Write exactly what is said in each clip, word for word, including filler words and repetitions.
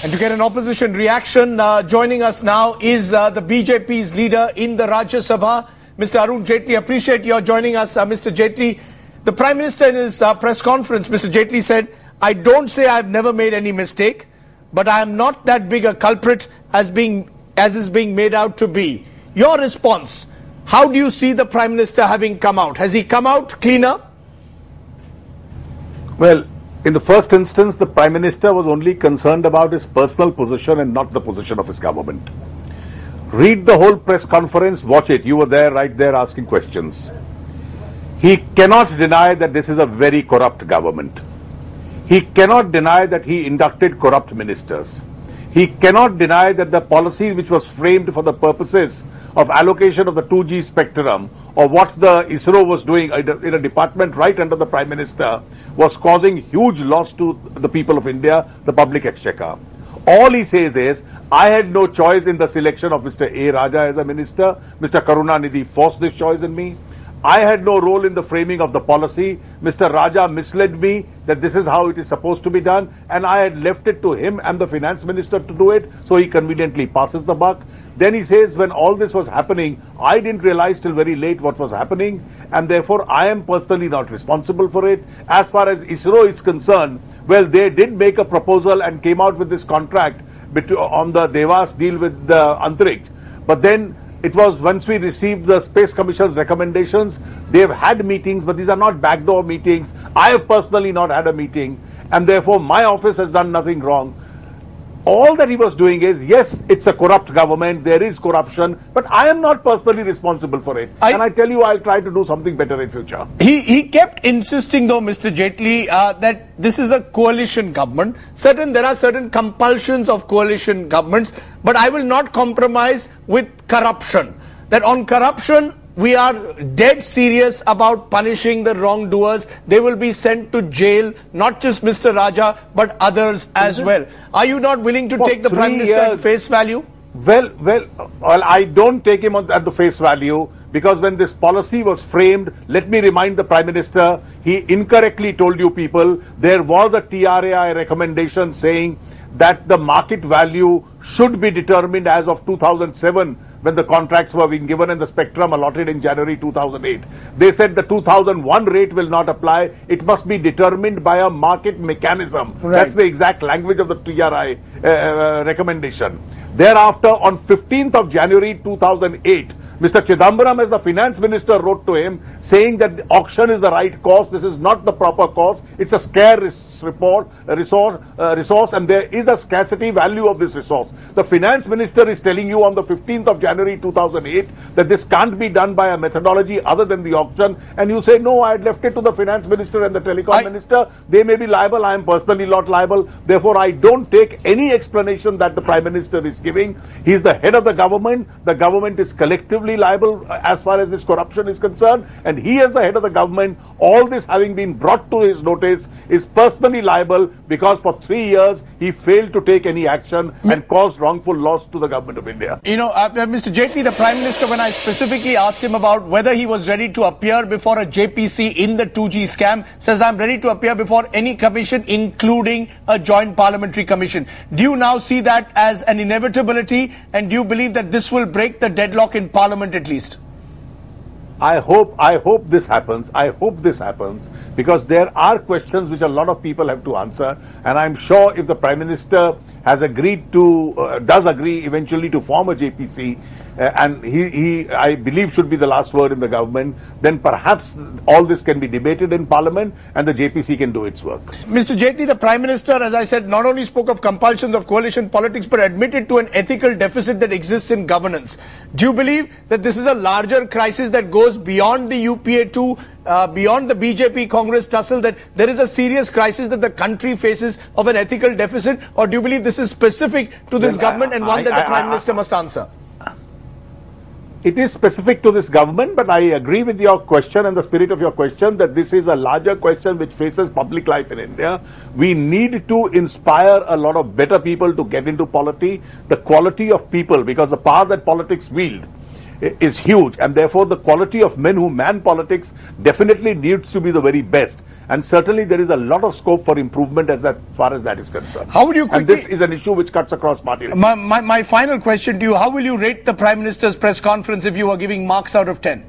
And to get an opposition reaction, uh, joining us now is uh, the B J P's leader in the Rajya Sabha, Mister Arun Jaitley. Appreciate your joining us, uh, Mister Jaitley. The Prime Minister in his uh, press conference, Mister Jaitley said, "I don't say I've never made any mistake, but I am not that big a culprit as being as is being made out to be." Your response, how do you see the Prime Minister having come out? Has he come out cleaner? Well, in the first instance, the Prime Minister was only concerned about his personal position and not the position of his government. Read the whole press conference, watch it. You were there, right there, asking questions. He cannot deny that this is a very corrupt government. He cannot deny that he inducted corrupt ministers. He cannot deny that the policy which was framed for the purposes of allocation of the two G spectrum, or what the ISRO was doing in a department right under the Prime Minister, was causing huge loss to the people of India, the public exchequer. All he says is, I had no choice in the selection of Mister A. Raja as a minister. Mister Karunanidhi forced this choice on me. I had no role in the framing of the policy. Mister Raja misled me that this is how it is supposed to be done, and I had left it to him and the finance minister to do it, so he conveniently passes the buck. Then he says, when all this was happening, I didn't realize till very late what was happening, and therefore I am personally not responsible for it. As far as ISRO is concerned, well, they did make a proposal and came out with this contract on the Devas deal with the Antariksha. But then it was once we received the Space Commission's recommendations, they've had meetings, but these are not backdoor meetings. I have personally not had a meeting, and therefore my office has done nothing wrong. All that he was doing is, yes, it's a corrupt government, there is corruption, but I am not personally responsible for it. I, and I tell you, I'll try to do something better in future. He, he kept insisting, though, Mister Jaitley, uh, that this is a coalition government. Certain, there are certain compulsions of coalition governments, but I will not compromise with corruption. That on corruption, we are dead serious about punishing the wrongdoers. They will be sent to jail, not just Mister Raja, but others as well. Are you not willing to For take the Prime Minister years, at face value? Well, well, well, I don't take him at the face value, because when this policy was framed, let me remind the Prime Minister, he incorrectly told you people there was a T R A I recommendation saying that the market value should be determined as of two thousand seven, when the contracts were being given and the spectrum allotted in January two thousand eight. They said the two thousand one rate will not apply. It must be determined by a market mechanism. Right. That's the exact language of the T R A I uh, recommendation. Thereafter, on fifteenth of January two thousand eight, Mister Chidambaram, as the finance minister, wrote to him saying that the auction is the right course. This is not the proper course. It's a scarce report, a resource, uh, resource, and there is a scarcity value of this resource. The finance minister is telling you on the fifteenth of January two thousand eight that this can't be done by a methodology other than the auction, and you say, no, I had left it to the finance minister and the telecom I minister. They may be liable. I am personally not liable. Therefore, I don't take any explanation that the Prime Minister is giving. He is the head of the government. The government is collectively liable as far as this corruption is concerned, and he, as the head of the government, all this having been brought to his notice, is personally liable because for three years he failed to take any action and caused wrongful loss to the government of India. You know, uh, Mister Jaitley, the Prime Minister, when I specifically asked him about whether he was ready to appear before a J P C in the two G scam, says I'm ready to appear before any commission, including a joint parliamentary commission. Do you now see that as an inevitability, and do you believe that this will break the deadlock in Parliament at least? I hope, I hope this happens. I hope this happens, because there are questions which a lot of people have to answer, and I'm sure if the Prime Minister has agreed to, uh, does agree eventually to form a J P C, uh, and he, he, I believe, should be the last word in the government, then perhaps all this can be debated in Parliament and the J P C can do its work. Mister Jaitley, the Prime Minister, as I said, not only spoke of compulsions of coalition politics, but admitted to an ethical deficit that exists in governance. Do you believe that this is a larger crisis that goes beyond the U P A two, uh, beyond the B J P Congress tussle, that there is a serious crisis that the country faces of an ethical deficit, or do you believe this is specific to this well, government and one I, that the I, Prime I, Minister I, must answer? It is specific to this government, but I agree with your question and the spirit of your question that this is a larger question which faces public life in India. We need to inspire a lot of better people to get into politics, the quality of people, because the power that politics wield is huge, and therefore the quality of men who man politics definitely needs to be the very best. And certainly there is a lot of scope for improvement as, that, as far as that is concerned. How would you quickly, and this is an issue which cuts across party lines. My, my, my final question to you, how will you rate the Prime Minister's press conference if you were giving marks out of ten?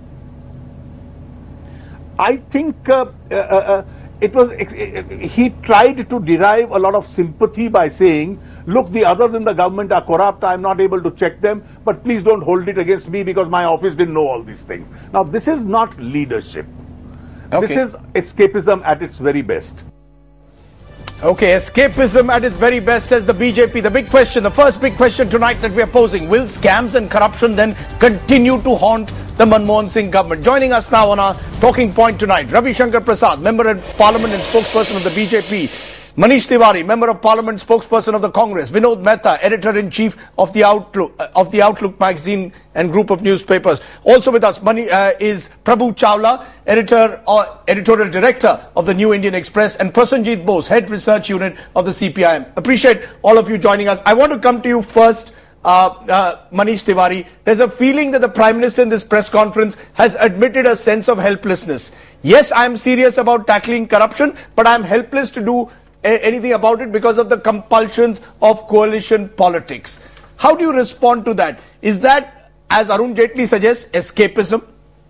I think uh, uh, uh, it was, it, it, he tried to derive a lot of sympathy by saying, look, the others in the government are corrupt, I'm not able to check them, but please don't hold it against me because my office didn't know all these things. Now, this is not leadership. Okay. This is escapism at its very best. Okay, escapism at its very best, says the B J P. The big question, the first big question tonight that we are posing, will scams and corruption then continue to haunt the Manmohan Singh government? Joining us now on our talking point tonight, Ravi Shankar Prasad, Member of Parliament and spokesperson of the B J P. Manish Tiwari, Member of Parliament, spokesperson of the Congress. Vinod Mehta, Editor-in-Chief of the Outlook uh, of the Outlook magazine and group of newspapers. Also with us Mani, uh, is Prabhu Chawla, Editor, uh, Editorial Director of the New Indian Express, and Prasenjit Bose, Head Research Unit of the C P I M. Appreciate all of you joining us. I want to come to you first, uh, uh, Manish Tiwari. There's a feeling that the Prime Minister in this press conference has admitted a sense of helplessness. Yes, I'm serious about tackling corruption, but I'm helpless to do anything about it because of the compulsions of coalition politics. How do you respond to that? Is that, as Arun Jaitley suggests, escapism?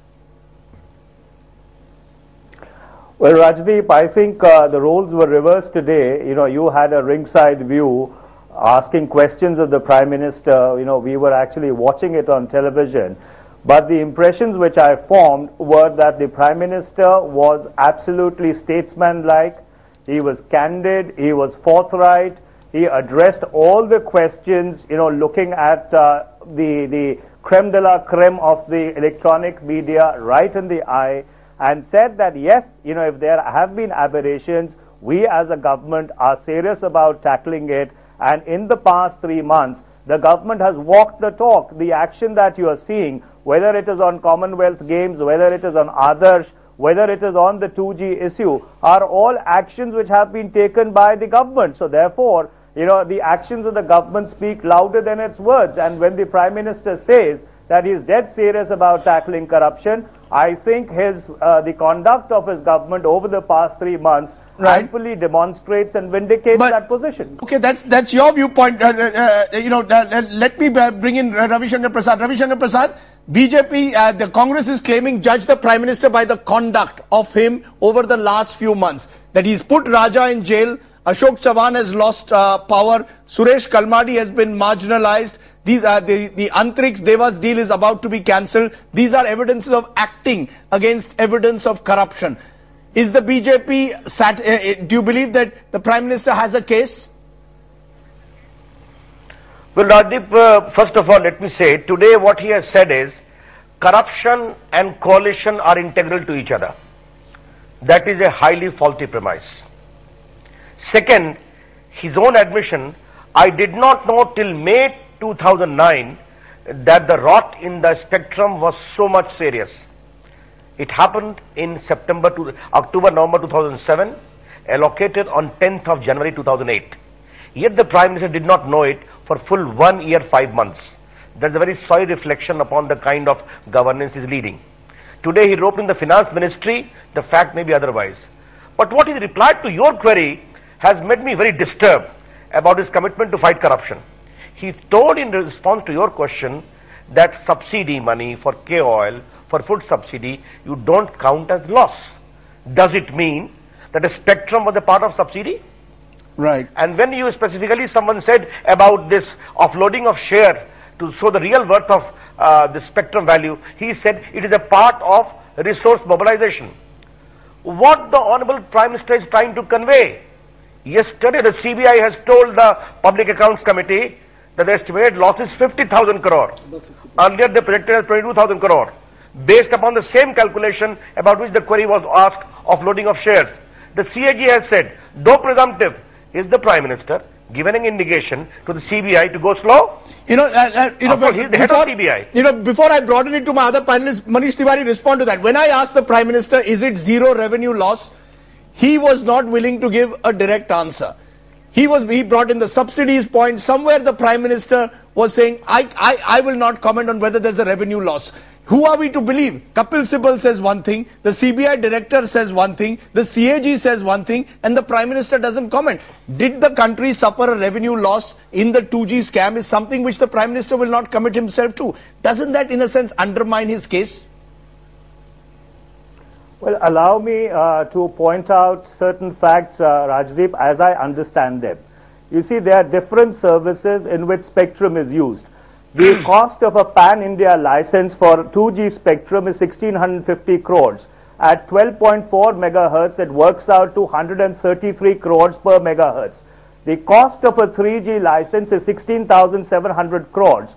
Well, Rajdeep, I think uh, the roles were reversed today. You know, you had a ringside view asking questions of the Prime Minister. You know, we were actually watching it on television. But the impressions which I formed were that the Prime Minister was absolutely statesmanlike. He was candid, he was forthright, he addressed all the questions, you know, looking at uh, the, the creme de la creme of the electronic media right in the eye, and said that yes, you know, if there have been aberrations, we as a government are serious about tackling it, and in the past three months, the government has walked the talk. The action that you are seeing, whether it is on Commonwealth Games, whether it is on Adarsh, whether it is on the two G issue, are all actions which have been taken by the government. So therefore, you know, the actions of the government speak louder than its words. And when the Prime Minister says that he is dead serious about tackling corruption, I think his uh, the conduct of his government over the past three months right. amply demonstrates and vindicates but, that position. Okay, that's that's your viewpoint. Uh, uh, you know, uh, let me bring in Ravi Shankar Prasad. Ravi Shankar Prasad, B J P, uh, the Congress is claiming judge the Prime Minister by the conduct of him over the last few months. That he's put Raja in jail, Ashok Chavan has lost uh, power, Suresh Kalmadi has been marginalized, these are the, the Antrix Devas deal is about to be cancelled. These are evidences of acting against evidence of corruption. Is the B J P, sat, uh, do you believe that the Prime Minister has a case? Well, Rajdeep, uh, first of all, let me say, today what he has said is, corruption and coalition are integral to each other. That is a highly faulty premise. Second, his own admission, I did not know till May two thousand nine that the rot in the spectrum was so much serious. It happened in September to October, November two thousand seven, allocated on tenth of January two thousand eight. Yet the Prime Minister did not know it for full one year, five months. That's a very sorry reflection upon the kind of governance he is leading. Today he wrote in the Finance Ministry, the fact may be otherwise. But what he replied to your query has made me very disturbed about his commitment to fight corruption. He told in response to your question that subsidy money for K-oil, for food subsidy, you don't count as loss. Does it mean that the spectrum was a part of subsidy? Right. And when you specifically, someone said about this offloading of share to show the real worth of uh, the spectrum value, he said it is a part of resource mobilization. What the Honorable Prime Minister is trying to convey? Yesterday the C B I has told the Public Accounts Committee that the estimated loss is fifty thousand crore. Earlier they projected as twenty-two thousand crore. Based upon the same calculation about which the query was asked, offloading of shares. The C A G has said, though presumptive, is the Prime Minister given an indication to the C B I to go slow? You know, uh, uh, you know, course, he's the head of C B I. You know, before I broaden it to my other panelists, Manish Tiwari, respond to that. When I asked the Prime Minister, is it zero revenue loss? He was not willing to give a direct answer. He was, he brought in the subsidies point. Somewhere the Prime Minister was saying, I, I, I will not comment on whether there's a revenue loss. Who are we to believe? Kapil Sibal says one thing, the C B I director says one thing, the C A G says one thing, and the Prime Minister doesn't comment. Did the country suffer a revenue loss in the two G scam is something which the Prime Minister will not commit himself to. Doesn't that in a sense undermine his case? Well, allow me uh, to point out certain facts, uh, Rajdeep, as I understand them. You see, there are different services in which spectrum is used. The cost of a pan-India license for two G spectrum is one thousand six hundred fifty crores. At twelve point four megahertz, it works out to one hundred thirty-three crores per megahertz. The cost of a three G license is sixteen thousand seven hundred crores.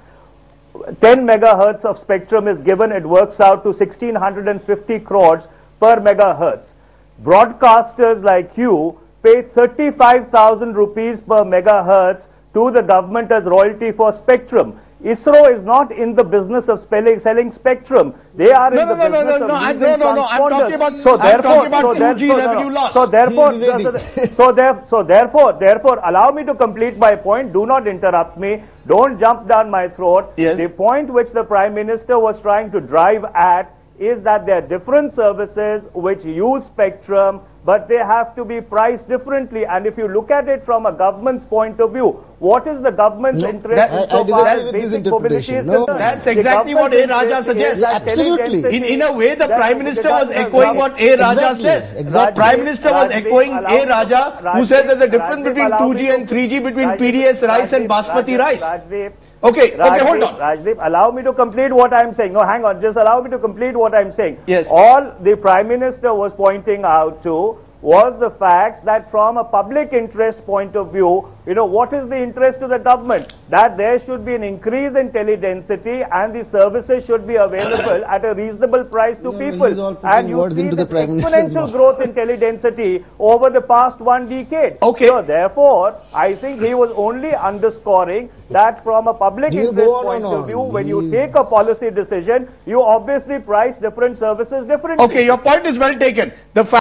ten megahertz of spectrum is given, it works out to one thousand six hundred fifty crores per megahertz. Broadcasters like you pay thirty-five thousand rupees per megahertz to the government as royalty for spectrum. ISRO is not in the business of spelling, selling spectrum. They are no, in no, the no, business no, no, of no, using no, no, no, I'm talking about, so I'm therefore, talking about so two G so, revenue no, no. loss. So therefore, He is so, so, so, there, so therefore, therefore, allow me to complete my point. Do not interrupt me. Don't jump down my throat. Yes. The point which the Prime Minister was trying to drive at is that there are different services which use spectrum, but they have to be priced differently. And if you look at it from a government's point of view, what is the government's No, interest that- in I- so I far disagree as with this basic mobility is interpretation. No. concerned? That's The exactly what A. government's Raja interest suggests. is that Absolutely. teledensity- In, in a way, the that Prime the Minister was government- echoing what A. Raja Exactly, says. exactly. Prime Minister was Rajdeep, echoing allow A. me- Raja, who Rajdeep, said there's a difference Rajdeep, between allow two me G to- and three G, between Rajdeep, P D S rice and Rajdeep, Basmati Rajdeep, rice. Rajdeep, Okay, okay, hold Rajdeep, on. Rajdeep, allow me to complete what I'm saying. No, hang on. Just allow me to complete what I'm saying. Yes. All the Prime Minister was pointing out to was the fact that from a public interest point of view, you know, what is the interest to the government? That there should be an increase in teledensity and the services should be available at a reasonable price to Yeah, people. he's all putting And you words see into the the Prime Minister's exponential mouth. growth in teledensity over the past one decade. Okay. So therefore, I think he was only underscoring that from a public You interest go on point and of on. view, when you He's- take a policy decision, you obviously price different services differently. Okay, your point is well taken. The fact